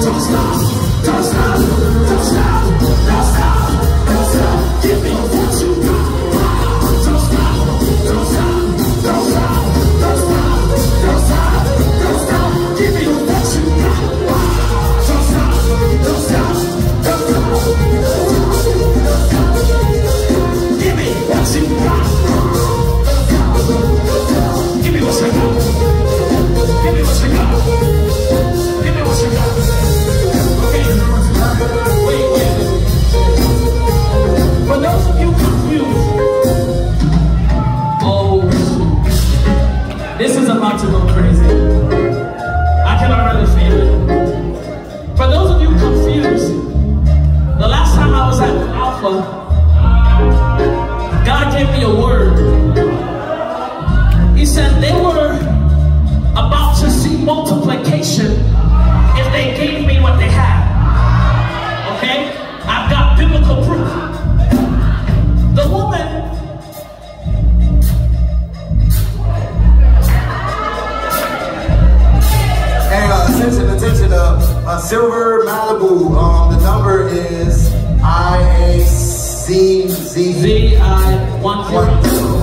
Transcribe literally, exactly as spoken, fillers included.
Don't stop, don't stop, don't stop, don't stop, don't stop. Give me what you got. Don't stop, don't stop, don't stop, don't stop, don't stop, don't stop. Give me what you got. Don't stop, don't stop, don't stop. Give me what you got. Give me what you got. Give me what you got. Give me what you got. Okay. Wait, wait. For those of you confused, oh, this is about to go crazy. I can already feel it. For those of you confused, the last time I was at Alpha, God gave me a word. He said they were about to see multiplication if they gave me what they had. Okay? I've got biblical proof. The woman Hey, uh, attention, attention, uh, uh, Silver Malibu, um, the number is I A C Z Z I one zero.